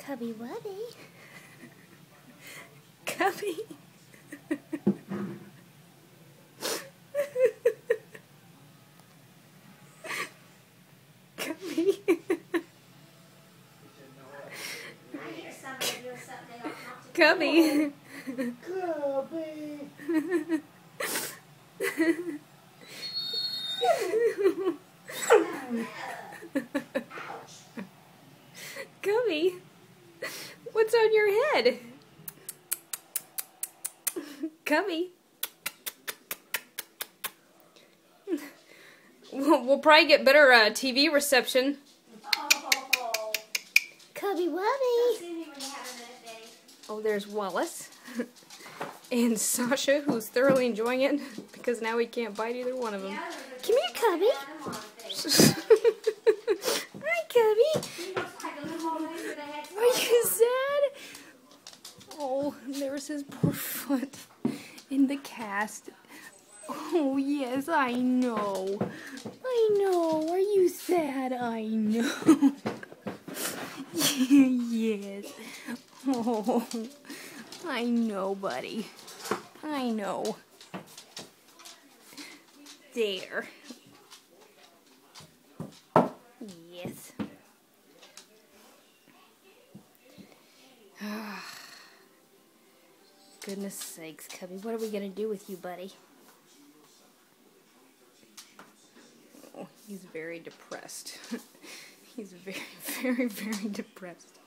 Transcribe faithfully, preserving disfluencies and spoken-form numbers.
Cubby Wubby. Cubby. Cubby. Cubby. Cubby, what's on your head? Cubby. We'll, we'll probably get better uh, T V reception. Cubby Wubby. Oh, there's Wallace. And Sasha, who's thoroughly enjoying it because now he can't bite either one of them. Come here, Cubby. Hi, Cubby. Are you sad? Oh, there's his poor foot in the cast. Oh, yes, I know. I know. Are you sad? I know. Yes. Oh, I know, buddy. I know. There. Yes. Goodness sakes, Cubby. What are we going to do with you, buddy? Oh, he's very depressed. He's very, very, very depressed.